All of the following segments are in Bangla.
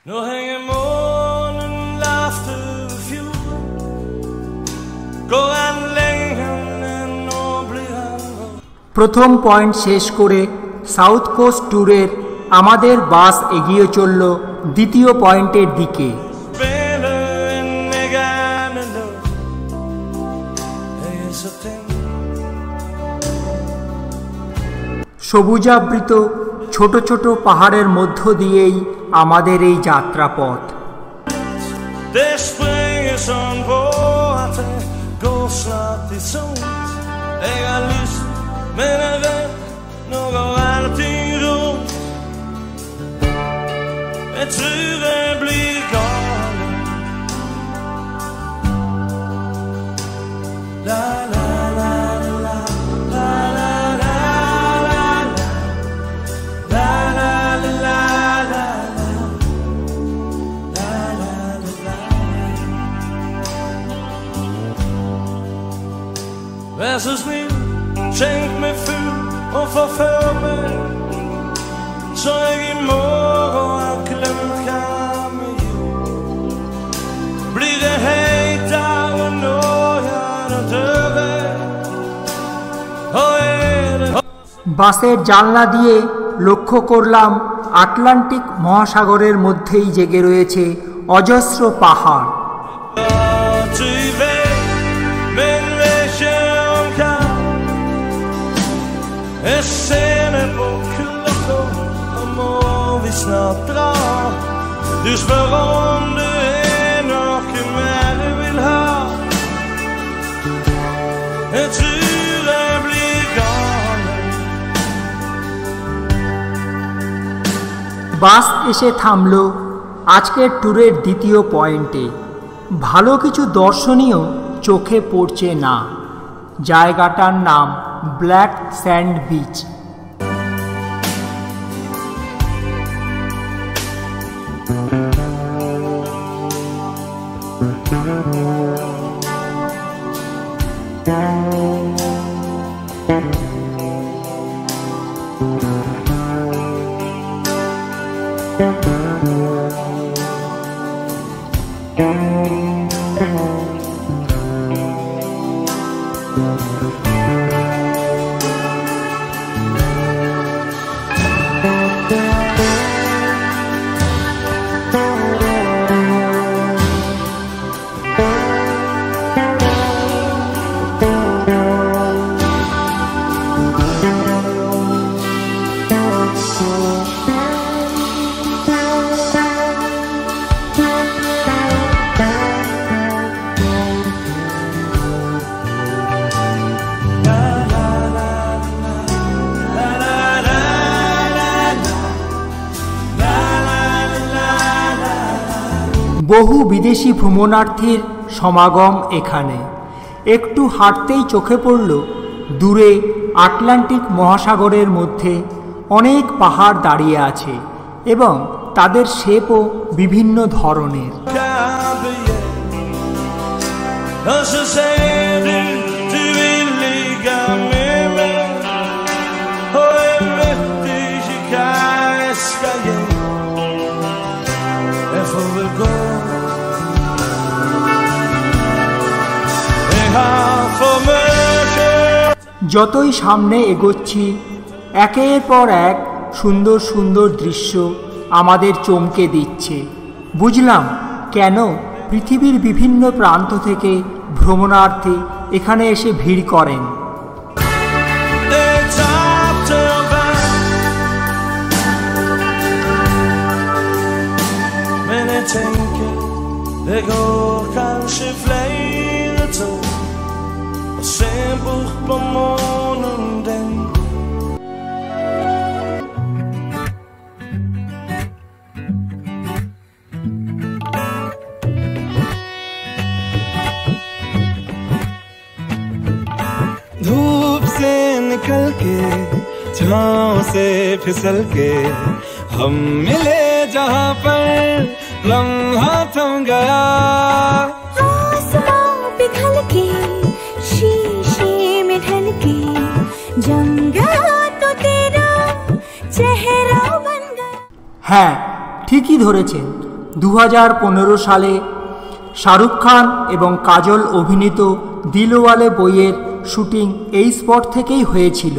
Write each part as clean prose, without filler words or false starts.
প্রথম পয়েন্ট শেষ করে সাউথ কোস্ট ট্যুরের আমাদের বাস এগিয়ে চলল দ্বিতীয় পয়েন্টের দিকে। সবুজাবৃত ছোট ছোট পাহাড়ের মধ্য দিয়েই আমাদের এই যাত্রাপথ। Vær så snill, tænk med fyld og forfør mig, så jeg i morgen har glemt gammel jul. Bliv det her i dag, når jeg døde, og বাসের জানলা দিয়ে লক্ষ্য করলাম আটলান্টিক মহাসাগরের মধ্যেই জেগে রয়েছে অজস্র পাহাড়। Snart drar. Du spør om det er noe mer jeg vil ha. Jeg tror jeg blir galen. বাস এসে থামলো আজকের ট্যুরের দ্বিতীয় পয়েন্টে। ভালো কিছু দর্শনীয় চোখে পড়ছে না। জায়গাটার নাম ব্ল্যাক স্যান্ড বিচ। বহু বিদেশি ভ্রমণার্থীর সমাগম এখানে। একটু হাঁটতেই চোখে পড়ল দূরে আটলান্টিক মহাসাগরের মধ্যে অনেক পাহাড় দাঁড়িয়ে আছে এবং তাদের শেপও বিভিন্ন ধরনের। যতই সামনে এগোচ্ছি একের পর এক সুন্দর সুন্দর দৃশ্য আমাদের চমকে দিচ্ছে। বুঝলাম কেন পৃথিবীর বিভিন্ন প্রান্ত থেকে ভ্রমণার্থী এখানে এসে ভিড় করেন। Det går kanskje flere tog og se bort på månen den. धूप से निकल के छाँव से फिसल के हम मिले जहाँ पर लम्हा थम गया। आसमां पिघल के शीशे में ढल के जम गया तो तेरा चेहरा बन गया। হ্যাঁ, ঠিকই ধরেছেন। 2015 সালে শাহরুখ খান এবং কাজল অভিনীত দিলওয়ালে বইয়ের শুটিং এই স্পট থেকেই হয়েছিল।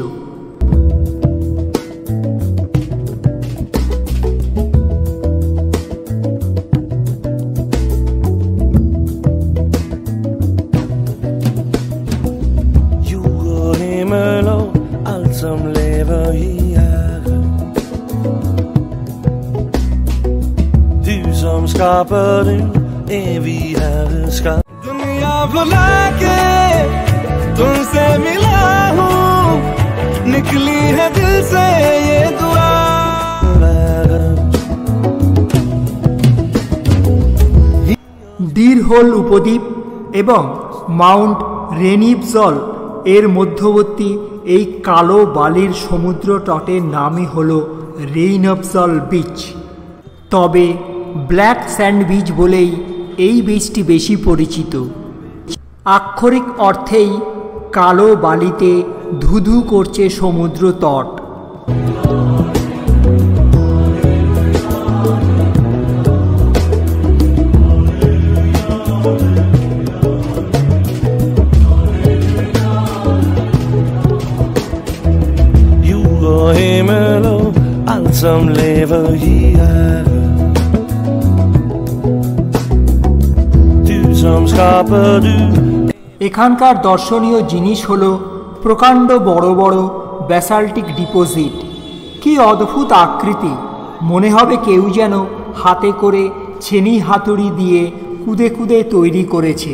Som lever i ære. Du som skaber den evige herreskab. दुनिया भुला के तुमसे मिला हूँ, निकली है दिल से ये दुआ। ডির হোল উপদ্বীপ এবং মাউন্ট রেনিবজল এর মধ্যবর্তী এই কালো বালির সমুদ্র তটের নামই হল রেইনবজল বিচ। তবে ব্ল্যাক স্যান্ড বিচ বলেই এই বিচটি বেশি পরিচিত। আক্ষরিক অর্থেই কালো বালিতে ধুধু করছে সমুদ্র তট। Himmel og alt som lever i ære. Du som skaber du. এখানকার দর্শনীয় জিনিস হলো প্রকাণ্ড বড় বড় ব্যাসাল্টিক ডিপোজিট। কি অদ্ভুত আকৃতি, মনে হবে কেউ যেন হাতে করে ছেনি হাতুড়ি দিয়ে কুদে কুদে তৈরি করেছে।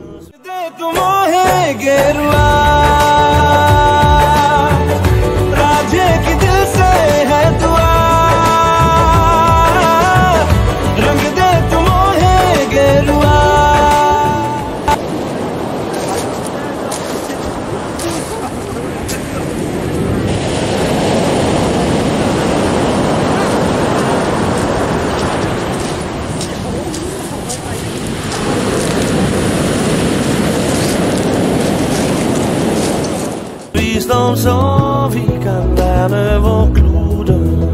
Visdom så vi kan verne vor klode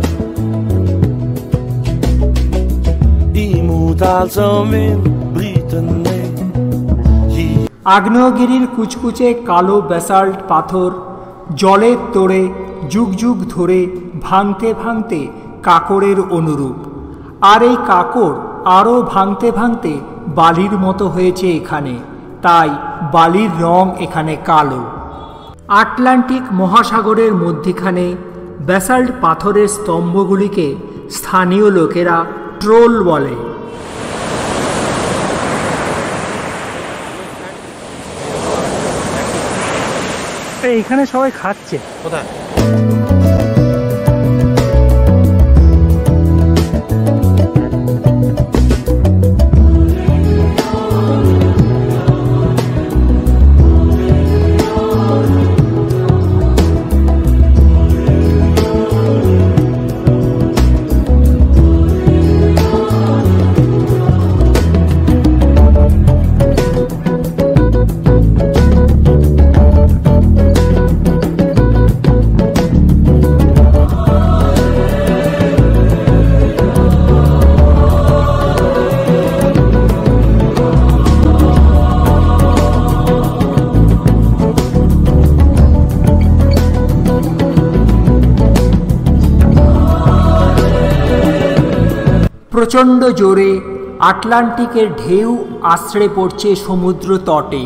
imod alt som vil bryte ned. আগ্নেয়গিরির কুচকুচে কালো ব্যাসাল্ট পাথর জলের তোড়ে যুগ যুগ ধরে ভাঙতে ভাঙতে কাঁকড়ের অনুরূপ। আর এই কাঁকড় আরও ভাঙতে ভাঙতে বালির মতো হয়েছে এখানে, তাই বালির রং এখানে কালো। আটলান্টিক মহাসাগরের মধ্যিখানে ব্যাসাল্ট পাথরের স্তম্ভগুলিকে স্থানীয় লোকেরা ট্রোল বলে। এইখানে সবাই খাচ্ছে কোথায়? প্রচণ্ড জোরে আটলান্টিকের ঢেউ আছড়ে পড়ছে সমুদ্র তটে।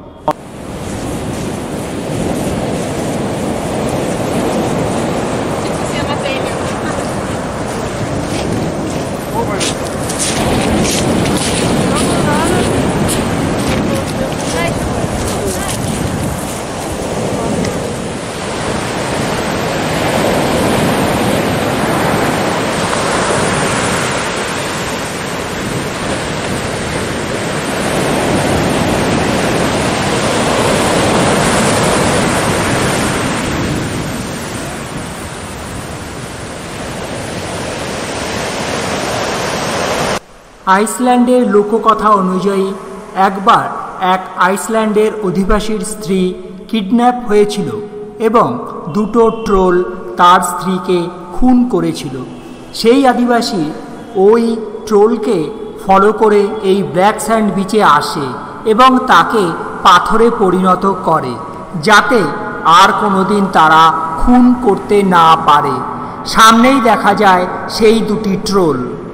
আইসল্যান্ডের লোককথা অনুযায়ী একবার এক আইসল্যান্ডের অধিবাসীর স্ত্রী কিডন্যাপ হয়েছিল এবং দুটো ট্রোল তার স্ত্রীকে খুন করেছিল। সেই আদিবাসী ওই ট্রোলকে ফলো করে এই ব্ল্যাক স্যান্ড বিচে আসে এবং তাকে পাথরে পরিণত করে, যাতে আর কোনোদিন তারা খুন করতে না পারে। সামনেই দেখা যায় সেই দুটি ট্রোল।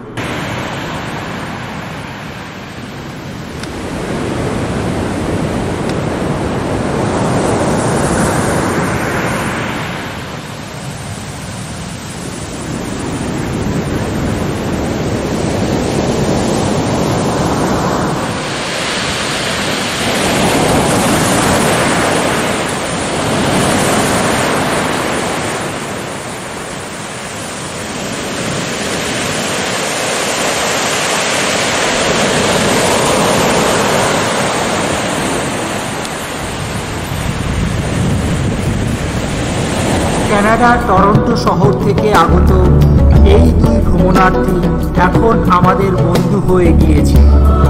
কানাডার টরন্টো শহর থেকে আগত এই দুই ভ্রমণার্থী এখন আমাদের বন্ধু হয়ে গিয়েছে।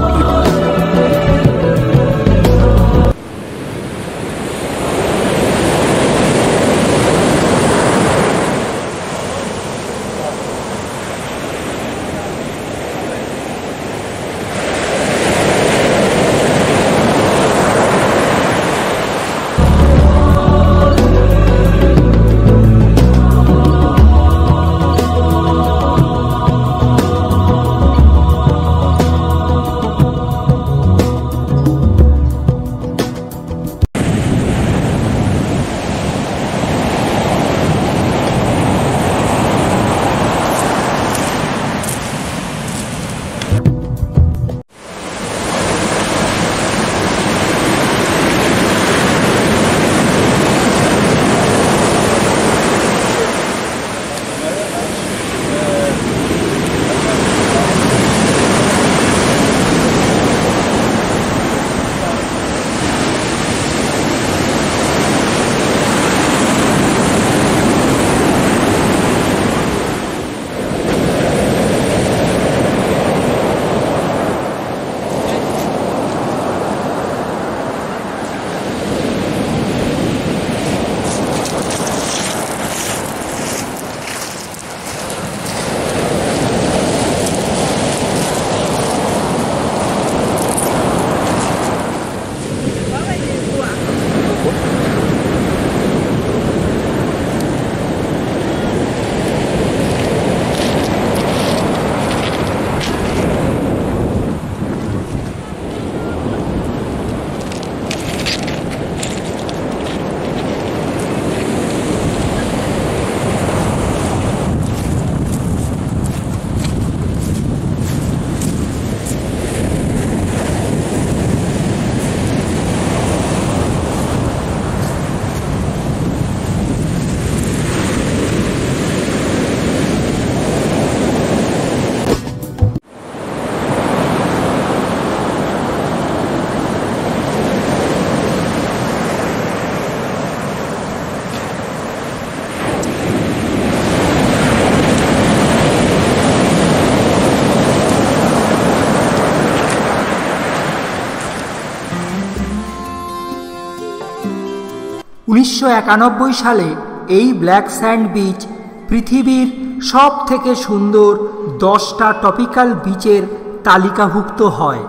সালে এই ব্ল্যাক স্যান্ড বিচ পৃথিবীর সব থেকে সুন্দর 10টা টপিক্যাল বিচের তালিকাভুক্ত হয়।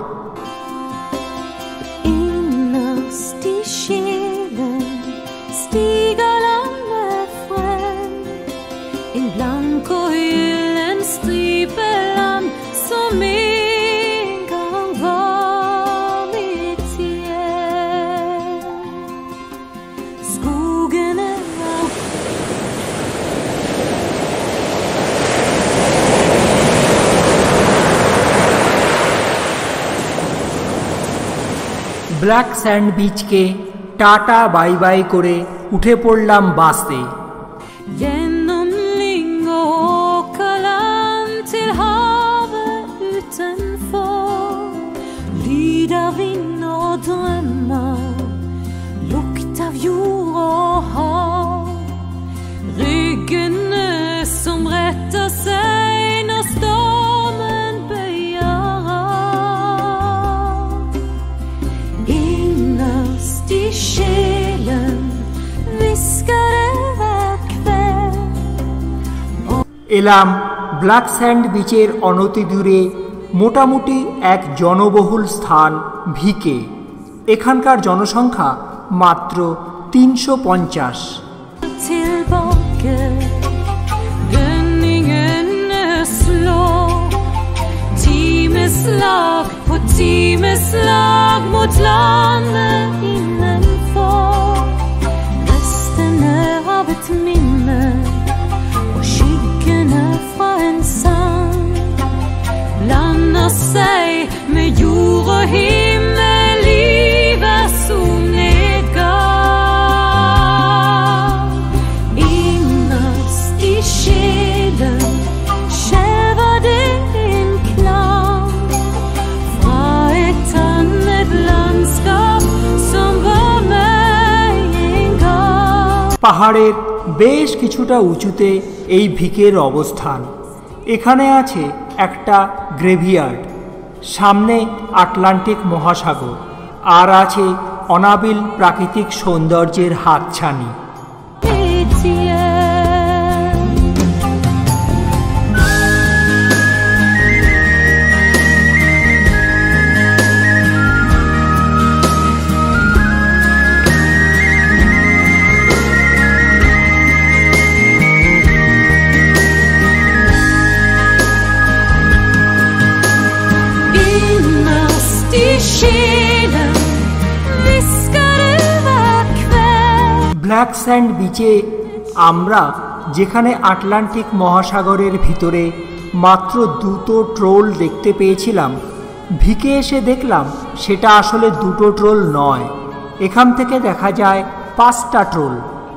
ব্ল্যাক স্যান্ড বিচকে টাটা বাই বাই করে উঠে পড়লাম বাসে। Genom lyng och åkerland till havet utanför lyder vind och drömmar, lukt av jord och hav. Ryggen som rättar sig när stormen böjer av. Innerst i själen viskar det var kväll. এলাম ব্ল্যাক স্যান্ড বিচের অনতি দূরে মোটামুটি এক জনবহুল স্থান ভিকে। এখানকার জনসংখ্যা মাত্র 350। Timeslag på timeslag mot landet innenfor. Restene av et minne og skyggene fra en sang blander seg med jord og himmel, livet solnedgang. Innerst i sjelen skjelver det en klang fra et annet landskap som var meg en gang. পাহাড়ের বেশ কিছুটা উঁচুতে এই ভিকের অবস্থান। এখানে আছে একটা গ্রেভিয়ার্ড, সামনে আটলান্টিক মহাসাগর, আর আছে অনাবিল প্রাকৃতিক সৌন্দর্যের হাতছানি। ব্ল্যাক স্যান্ড বিচে আমরা যেখানে আটলান্টিক মহাসাগরের ভিতরে মাত্র 2টো ট্রোল দেখতে পেয়েছিলাম, ভিকে এসে দেখলাম সেটা আসলে 2টো ট্রোল নয়, এখান থেকে দেখা যায় 5টা ট্রোল।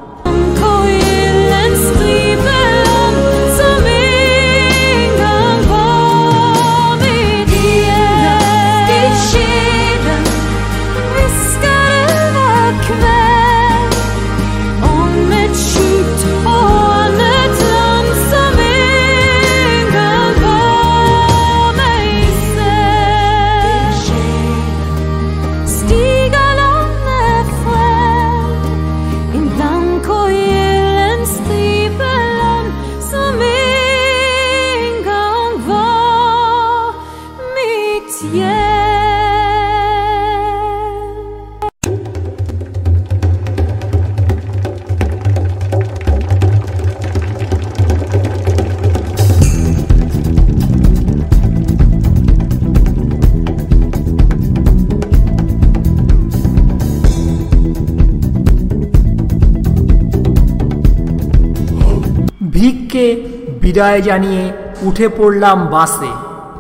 ভিককে বিদায় জানিয়ে উঠে পড়লাম বাসে।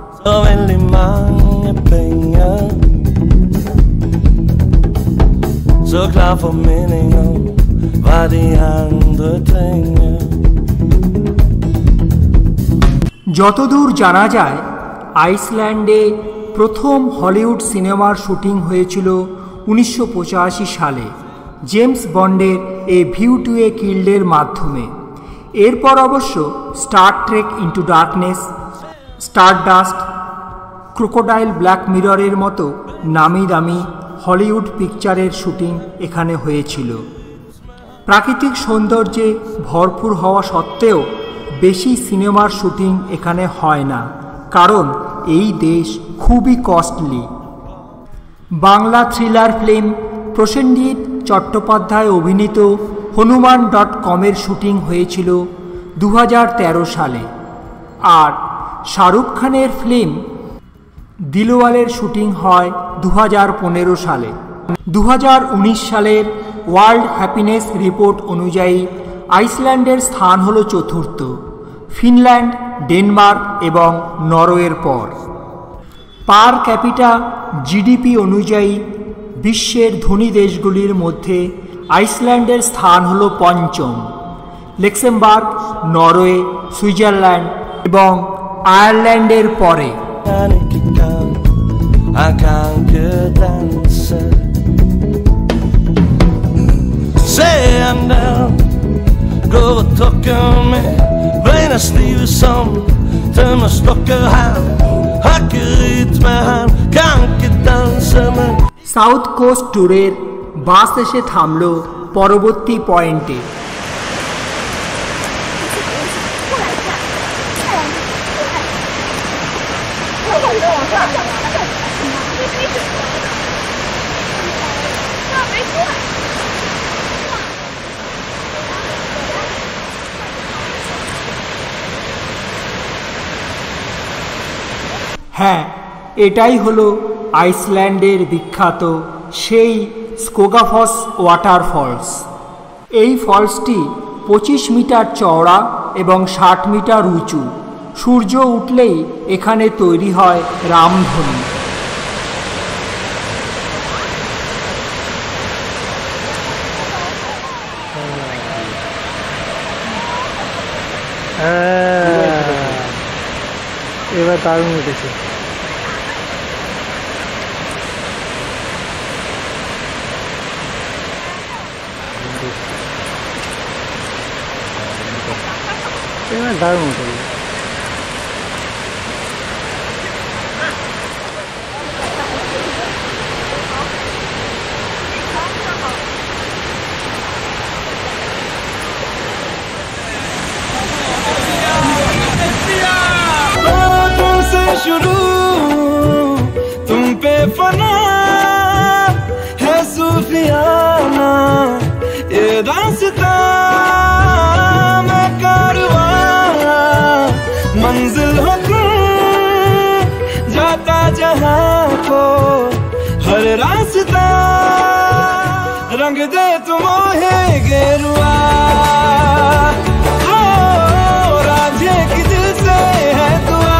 যতদূর জানা যায় আইসল্যান্ডে প্রথম হলিউড সিনেমার শুটিং হয়েছিল 1985 সালে জেমস বন্ডের এ ভিউ টু এ কিল্ডের মাধ্যমে। এরপর অবশ্য star trek into darkness, stardust, crocodile black মিররের মতো নামি দামি হলিউড পিকচারের শুটিং এখানে হয়েছিল। প্রাকৃতিক সৌন্দর্যে ভরপুর হওয়া সত্ত্বেও বেশি সিনেমার শুটিং এখানে হয় না, কারণ এই দেশ খুবই costly. Bangla thriller film Prosenjit Chattopadhyay অভিনীত হনুমান.com-এর শুটিং হয়েছিল 2013 সালে, আর শাহরুখ খানের ফিল্ম দিলওয়ালের শুটিং হয় 2015 সালে। 2019 সালের ওয়ার্ল্ড হ্যাপিনেস রিপোর্ট অনুযায়ী আইসল্যান্ডের স্থান হল চতুর্থ, ফিনল্যান্ড, ডেনমার্ক এবং নরওয়ের পর। পার ক্যাপিটা জিডিপি অনুযায়ী বিশ্বের ধনী দেশগুলির মধ্যে আইসল্যান্ডের স্থান হল পঞ্চম। লাক্সেমবার্গ, নরওয়ে, সুইজারল্যান্ড এবং আয়ারল্যান্ডের পরে। সাউথ কোস্ট ট্যুরের বাস এসে থামল পরবর্তী পয়েন্টে। হ্যাঁ, এটাই হলো আইসল্যান্ডের বিখ্যাত সেই স্কোগাফস ওয়াটারফলস। এই ফলসটি 25 মিটার চওড়া এবং 60 মিটার উঁচু। সূর্য উঠলেই এখানে তৈরি হয় রামধনু। এবার দারুণ উঠেছে। দারুণ উঠেছে। शुरू तुम पे फना है सूफियाना ये रास्ता मैं कारवां मंजिल हो जाता जहां को हर रास्ता रंग दे तुम है गेरुआ राधे की दिल से है दुआ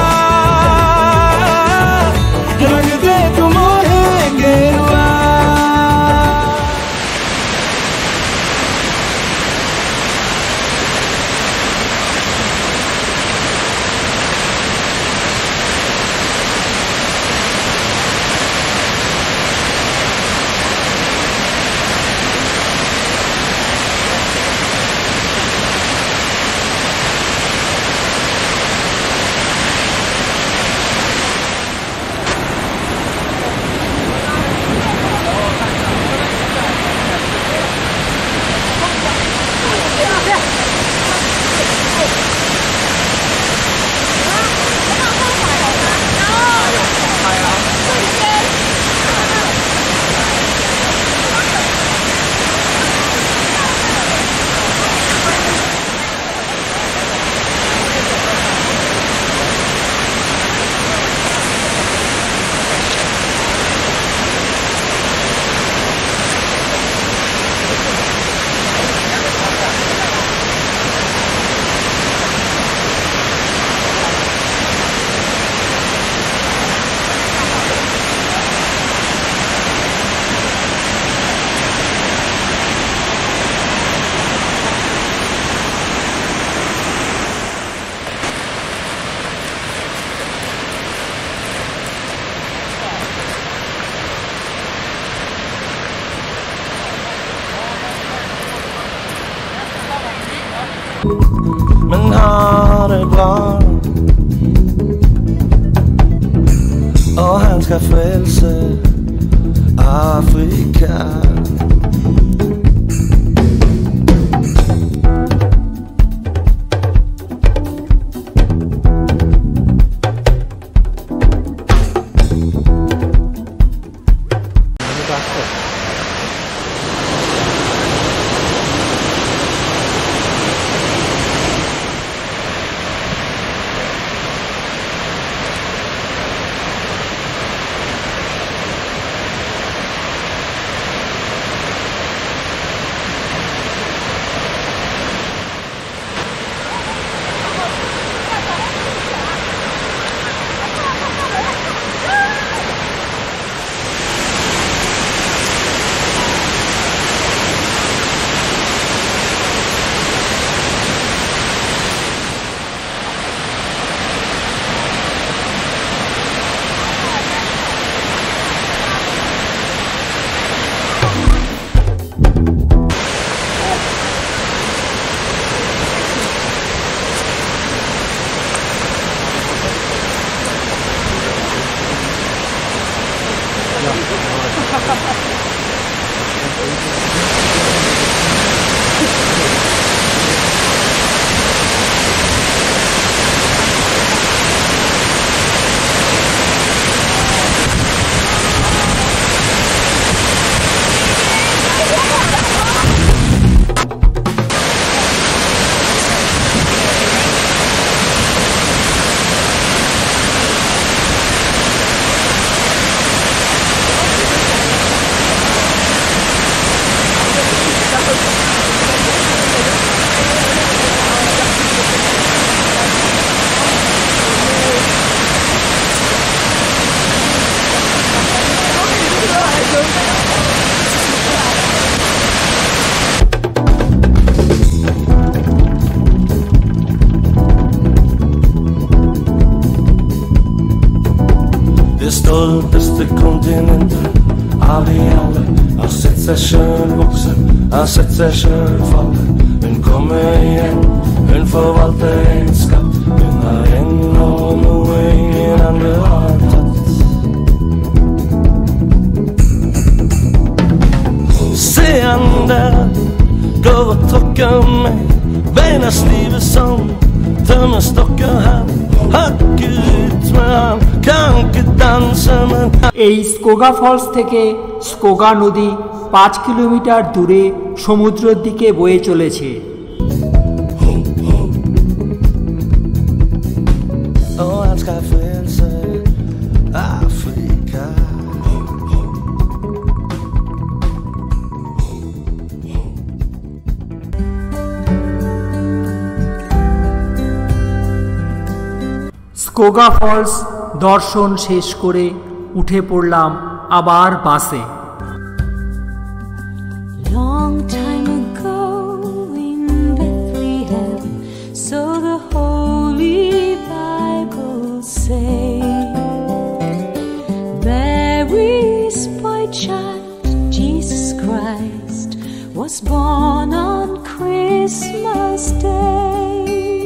रंग दे तुम है गेरुआ। Men har det bra og han skal frelse Afrika. Det stoltaste kontinenten av de alle har sett seg sjøl vokse, har sett seg sjøl falle. Hun kommer igjen, hun forvalter en skatt. Hun har ennå noe ingen andre har tatt. Se han der, går og tråkker meg. Beina stive som tømmerstokker. Han hakker ut med han, kan ikke danse men এই স্কোগা ফলস থেকে স্কোগা নদী 5 কিলোমিটার দূরে সমুদ্রের দিকে বয়ে চলেছে। Oh, han skal frelse Afrika. Skoga falls দর্শন শেষ করে উঠে পড়লাম আবার বাসে। Long time ago in Bethlehem, so the Holy Bible say, Mary's boy child, Jesus Christ, was born on Christmas Day.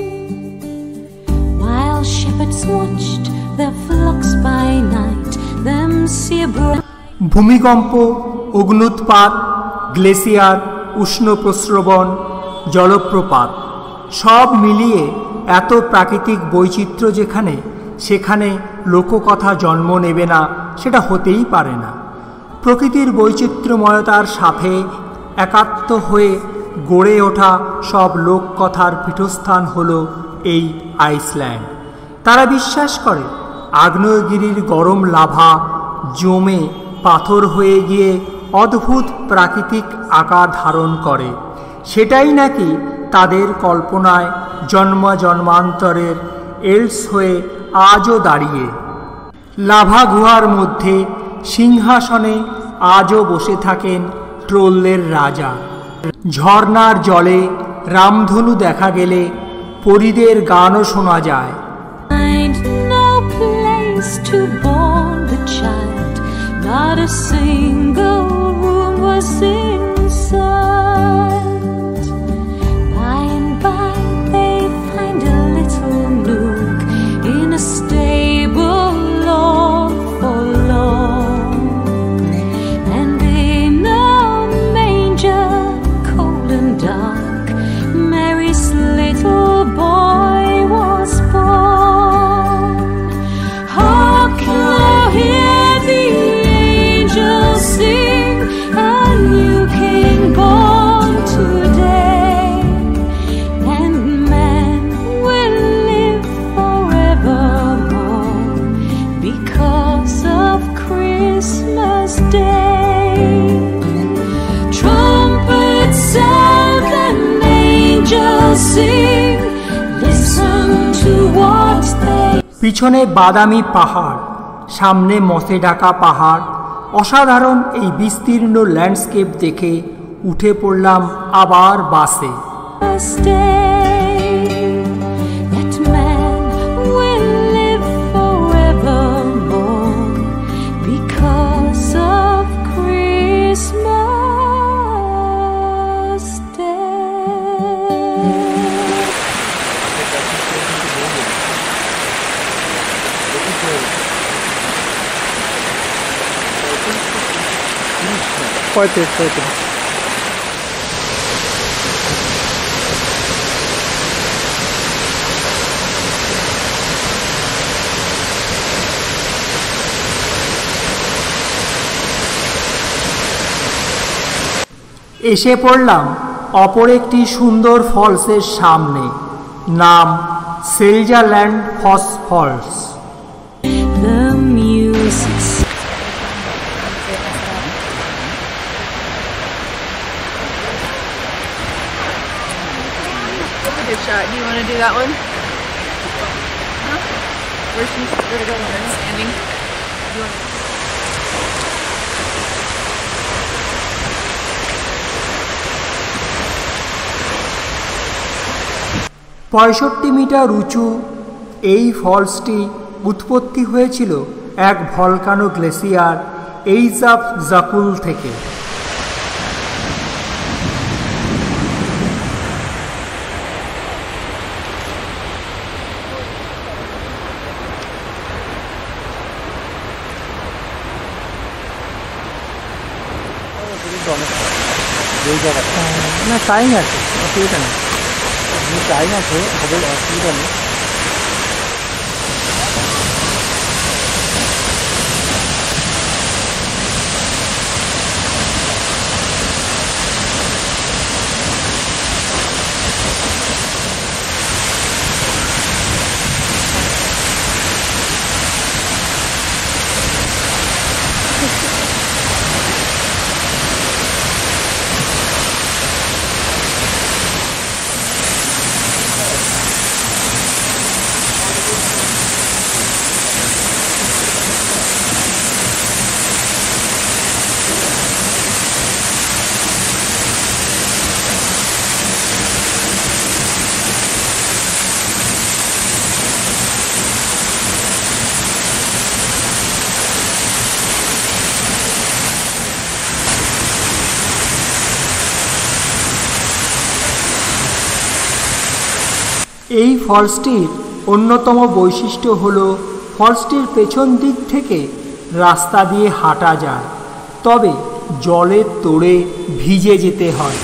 While shepherds watched their flocks by night, them see a bright ভূমিকম্প, অগ্ন্যুৎপাত, গ্লেসিয়ার, উষ্ণ প্রস্রবণ, জলপ্রপাত সব মিলিয়ে এত প্রাকৃতিক বৈচিত্র্য যেখানে, সেখানে লোককথা জন্ম নেবে না সেটা হতেই পারে না। প্রকৃতির বৈচিত্র্যময়তার সাথে একাত্ম হয়ে গড়ে ওঠা সব লোককথার পীঠস্থান হলো এই আইসল্যান্ড। তারা বিশ্বাস করে আগ্নেয়গিরির গরম লাভা জমে পাথর হয়ে গিয়ে অদ্ভুত প্রাকৃতিক আকার ধারণ করে, সেটাই নাকি তাদের কল্পনায় জন্ম জন্মান্তরের এলস হয়ে আজও দাঁড়িয়ে। লাভা গুহার মধ্যে সিংহাসনে আজও বসে থাকেন ট্রোলদের রাজা। ঝর্ণার জলে রামধনু দেখা গেলে পরীদের গানও শোনা যায়। no place to born the child, not a single room was in sight. By and by they find a little nook in a stable all forlorn, and in a manger cold and dark, Mary's little boy was born. Hark, now hear the angels sing, a new king born today, and man will live forevermore because of Christmas Day. Trumpets sound and angels sing, listen to what they পিছনে বাদামি পাহাড়, সামনে মসে ঢাকা পাহাড়। অসাধারণ এই বিস্তীর্ণ ল্যান্ডস্কেপ দেখে উঠে পড়লাম আবার বাসে। stay, that man will live forevermore because of Christmas Day. পঁয়ত্রিশ। এসে পড়লাম অপর একটি সুন্দর ফলসের সামনে, নাম Seljaland falls. The music Good shot. Do you want to do that one? Huh? Where's she gonna go? Standing. Do you want $65 metre উঁচু এই ফলসটি উৎপত্তি হয়েছিল এক ভলকানো গ্লেসিয়ার এইজ অফ জাকুল থেকে। না টাইম আছে, অসুবিধা নেই, টাইম আছে, হবে, অসুবিধা নেই। এই ফলসটির অন্যতম বৈশিষ্ট্য হল ফলসটির পেছন দিক থেকে রাস্তা দিয়ে হাঁটা যায়, তবে জলের তোড়ে ভিজে যেতে হয়।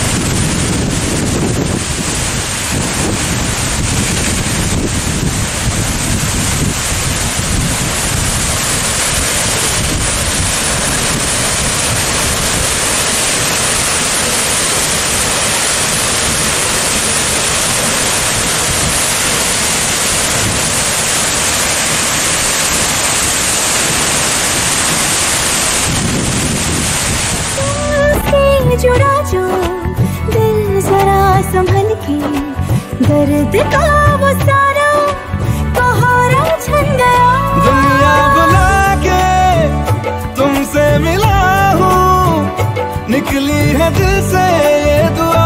जुड़ा जो दिल जरा संभल के, दर्द का वो सारा सहारा छन गया। दुनिया बुला के तुमसे मिला हूँ, निकली है दिल से ये दुआ।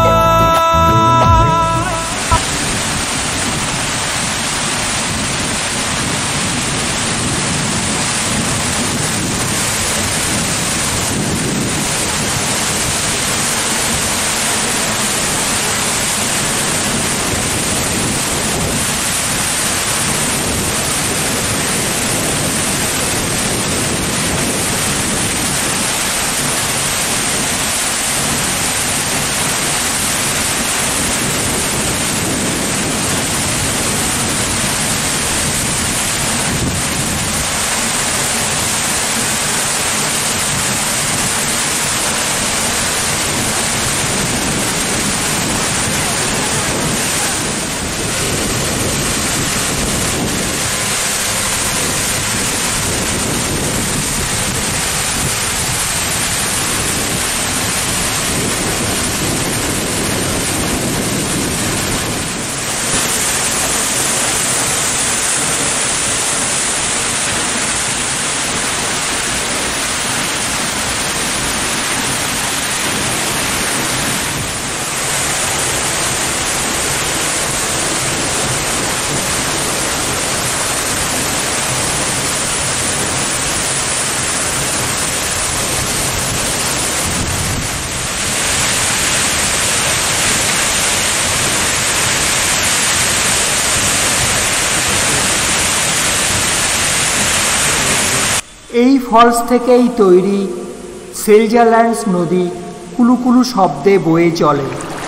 এই ফলস থেকেই তৈরি সেলজারল্যান্ডস নদী কুলুকুলু শব্দে বয়ে চলে।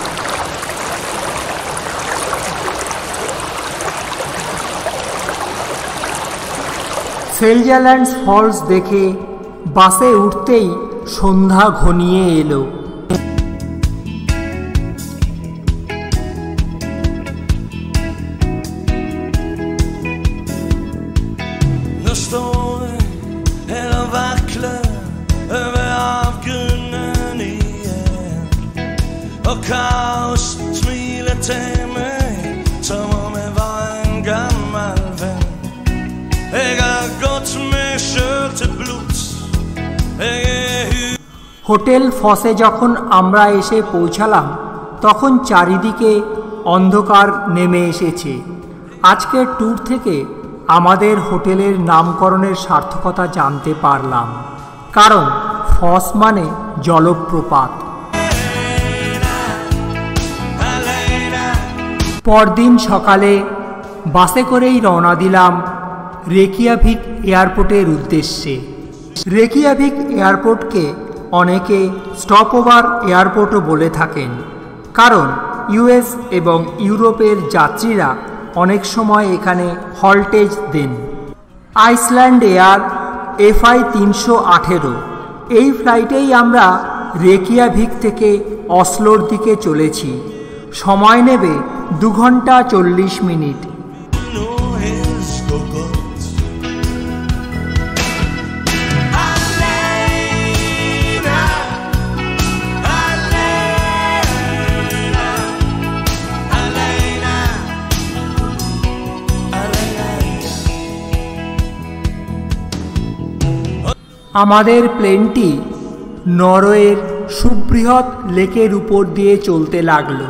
সেলজারল্যান্ডস ফলস দেখে বাসে উঠতেই সন্ধ্যা ঘনিয়ে এলো। Kaos smiler till mig som om jag var en gammal vän. Jag har gått med kött till blods. Hotel ফসে যখন আমরা এসে পৌঁছালাম তখন চারিদিকে অন্ধকার নেমে এসেছে। আজকের ট্যুর থেকে আমাদের হোটেলের নামকরণের সার্থকতা জানতে পারলাম, কারণ ফস মানে জলপ্রপাত। পরদিন সকালে বাসে করেই রওনা দিলাম রেকিয়াভিক এয়ারপোর্টের উদ্দেশ্যে। রেকিয়াভিক এয়ারপোর্টকে অনেকে স্টপওভার এয়ারপোর্টও বলে থাকেন, কারণ ইউএস এবং ইউরোপের যাত্রীরা অনেক সময় এখানে হল্টেজ দেন। আইসল্যান্ড এয়ার FI 318 এই ফ্লাইটেই আমরা রেকিয়াভিক থেকে অসলোর দিকে চলেছি। সময় নেবে 2 ঘন্টা 40 মিনিট। আমাদের প্লেনটি নরওয়ের সুবৃহৎ লেকের উপর দিয়ে চলতে লাগলো।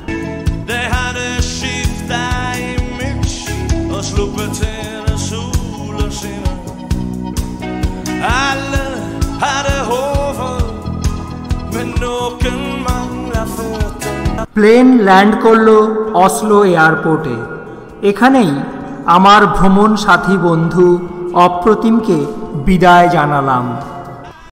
প্লেন ল্যান্ড করলো অসলো এয়ারপোর্টে। এখানেই আমার ভ্রমণ সাথী বন্ধু অপ্রতিমকে বিদায় জানালাম।